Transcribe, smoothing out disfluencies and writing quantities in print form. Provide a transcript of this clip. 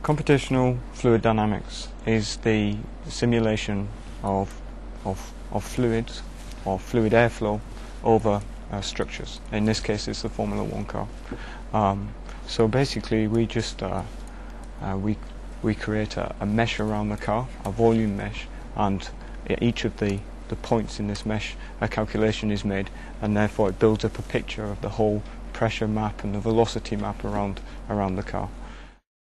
Computational fluid dynamics is the simulation of fluids or fluid airflow over structures. In this case, it's the Formula 1 car. So basically, we just we create a mesh around the car, a volume mesh, and at each of the points in this mesh, a calculation is made, and therefore it builds up a picture of the whole pressure map and the velocity map around the car.